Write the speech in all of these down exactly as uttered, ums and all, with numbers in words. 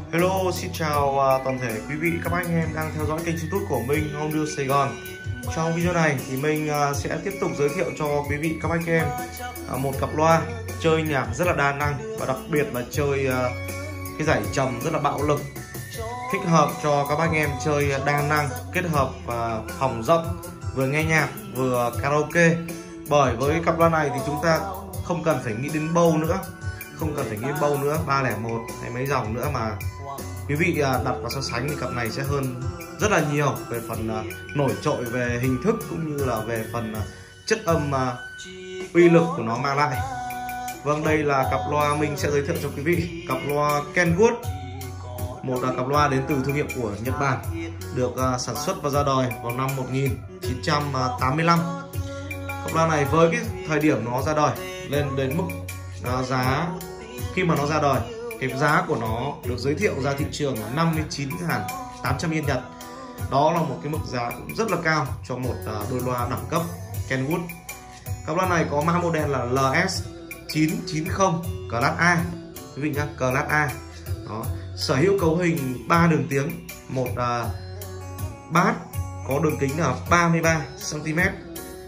Hello, xin chào uh, toàn thể quý vị các anh em đang theo dõi kênh YouTube của mình, Audio Sài Gòn. Trong video này thì mình uh, sẽ tiếp tục giới thiệu cho quý vị các anh em uh, một cặp loa chơi nhạc rất là đa năng và đặc biệt là chơi uh, cái dải trầm rất là bạo lực, thích hợp cho các anh em chơi đa năng kết hợp uh, phòng rộng, vừa nghe nhạc vừa karaoke. Bởi với cặp loa này thì chúng ta không cần phải nghĩ đến bầu nữa, không cần phải nghĩ đến bầu nữa, ba không một hay mấy dòng nữa, mà quý vị đặt vào so sánh thì cặp này sẽ hơn rất là nhiều về phần nổi trội về hình thức cũng như là về phần chất âm uy lực của nó mang lại. Vâng, đây là cặp loa mình sẽ giới thiệu cho quý vị, cặp loa Kenwood, một cặp loa đến từ thương hiệu của Nhật Bản, được sản xuất và ra đời vào năm một nghìn chín trăm tám mươi lăm. Cặp loa này với cái thời điểm nó ra đời lên đến mức giá khi mà nó ra đời, cái giá của nó được giới thiệu ra thị trường là năm mươi chín nghìn tám trăm yên Nhật. Đó là một cái mức giá cũng rất là cao cho một đôi loa đẳng cấp Kenwood. Cặp loa này có mã model là L S chín chín không Class A, quý vị nhá, Class A. Đó, sở hữu cấu hình ba đường tiếng, một uh, bass có đường kính là ba mươi ba xăng ti mét,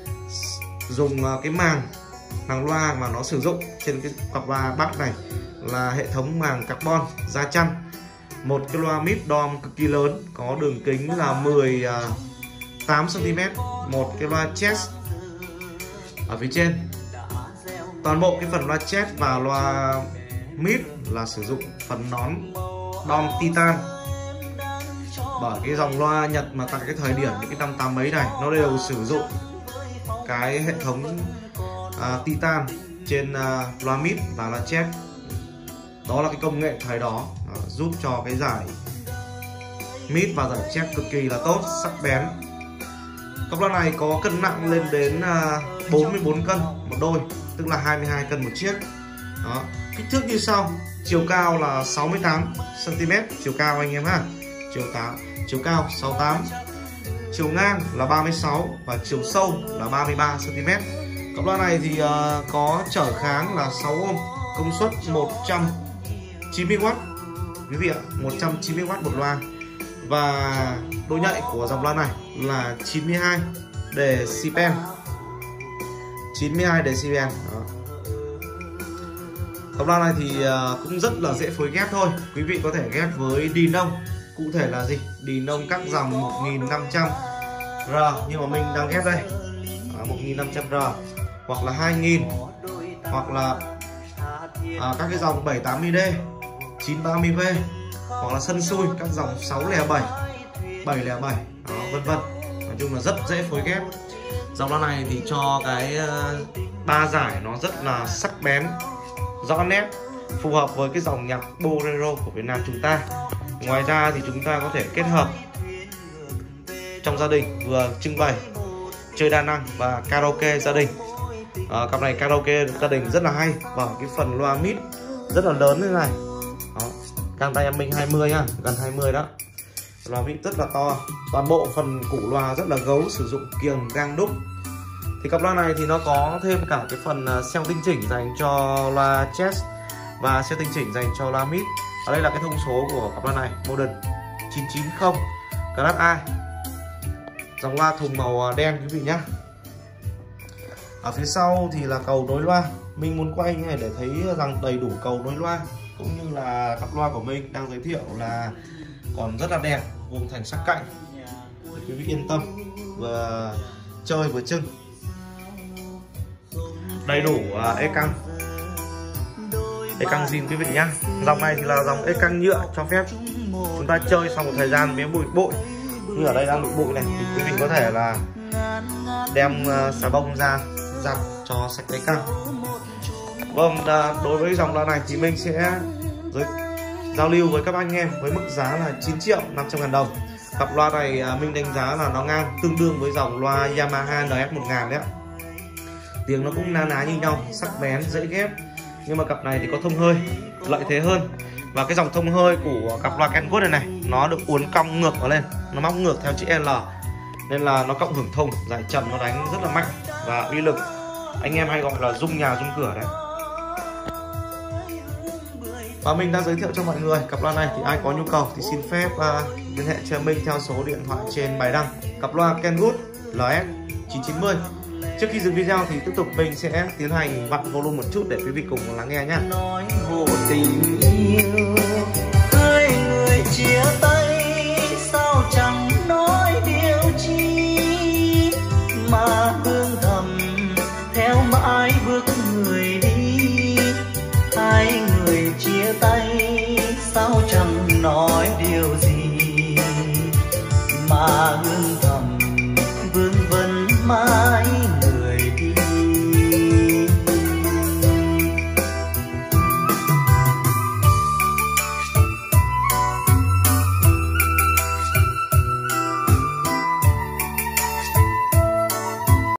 dùng uh, cái màng màng loa mà nó sử dụng trên cái cặp loa bass này là hệ thống màng carbon da chăn. Một cái loa mid dom cực kỳ lớn có đường kính là mười tám xăng ti mét, một cái loa chest ở phía trên. Toàn bộ cái phần loa chest và loa mid là sử dụng phần nón dom titan. Bởi cái dòng loa Nhật mà tại cái thời điểm những cái năm tám mấy này nó đều sử dụng cái hệ thống uh, titan trên uh, loa mid và loa chest. Đó là cái công nghệ thời đó, đó giúp cho cái giải mid và giải chest cực kỳ là tốt, sắc bén. Cặp loa này có cân nặng lên đến uh, bốn mươi bốn cân một đôi, tức là hai mươi hai cân một chiếc. Đó, kích thước như sau: chiều cao là sáu mươi tám xăng ti mét, chiều cao anh em ha, chiều tám, chiều cao sáu mươi tám, chiều ngang là ba mươi sáu và chiều sâu là ba mươi ba xăng ti mét. Cặp loa này thì uh, có trở kháng là sáu ôm, công suất một trăm chín mươi oát quý vị ạ, một trăm chín mươi oát một loa, và độ nhạy của dòng loa này là chín mươi hai decibel, chín mươi hai decibel. Đó. Cặp loa này thì uh, cũng rất là dễ phối ghép thôi, quý vị có thể ghép với đi nông, cụ thể là gì, đi nông các dòng một nghìn năm trăm R nhưng mà mình đang ghép đây, uh, một nghìn năm trăm R hoặc là hai nghìn, hoặc là à, các cái dòng bảy tám mươi D, chín ba mươi V, hoặc là sân xui các dòng sáu không bảy, bảy không bảy, đó, vân vân. Nói chung là rất dễ phối ghép. Dòng loa này thì cho cái uh, ba giải nó rất là sắc bén, rõ nét, phù hợp với cái dòng nhạc bolero của Việt Nam chúng ta. Ngoài ra thì chúng ta có thể kết hợp trong gia đình, vừa trưng bày chơi đa năng và karaoke gia đình. À, cặp này karaoke gia đình rất là hay, và cái phần loa mid rất là lớn như này. Đó, găng tay em mình hai mươi ha, gần hai mươi đó. Loa mid rất là to, toàn bộ phần củ loa rất là gấu, sử dụng kiềng gang đúc. Thì cặp loa này thì nó có thêm cả cái phần xeo tinh chỉnh dành cho loa chest và xeo tinh chỉnh dành cho loa mid. Ở đây là cái thông số của cặp loa này, model chín chín không Class A, dòng loa thùng màu đen quý vị nhá. Ở phía sau thì là cầu nối loa, mình muốn quay như này để thấy rằng đầy đủ cầu nối loa, cũng như là cặp loa của mình đang giới thiệu là còn rất là đẹp, vuông thành sắc cạnh, quý vị yên tâm vừa chơi vừa trưng. Đầy đủ uh, ê căng, ê căng zin quý vị nhá. Dòng này thì là dòng ê căng nhựa, cho phép chúng ta chơi sau một thời gian với bụi bụi như ở đây đang bụi bụi này thì quý vị có thể là đem uh, xà bông ra giặt cho sạch cái căng. Vâng, đối với dòng loa này thì mình sẽ giới, giao lưu với các anh em với mức giá là chín triệu năm trăm ngàn đồng. Cặp loa này mình đánh giá là nó ngang tương đương với dòng loa Yamaha N S một nghìn đấy ạ. Tiếng nó cũng na ná như nhau, sắc bén, dễ ghép. Nhưng mà cặp này thì có thông hơi, lợi thế hơn. Và cái dòng thông hơi của cặp loa Kenwood này này, nó được uốn cong ngược vào lên, nó móc ngược theo chữ L, nên là nó cộng hưởng thùng, giải trầm nó đánh rất là mạnh và uy lực, anh em hay gọi là rung nhà rung cửa đấy. Và mình đã giới thiệu cho mọi người cặp loa này, thì ai có nhu cầu thì xin phép uh, liên hệ cho mình theo số điện thoại trên bài đăng. Cặp loa Kenwood L S chín chín mươi. Trước khi dừng video thì tiếp tục mình sẽ tiến hành vặn volume một chút để quý vị cùng lắng nghe nhé. Nói vô tình yêu, hai người chia tay.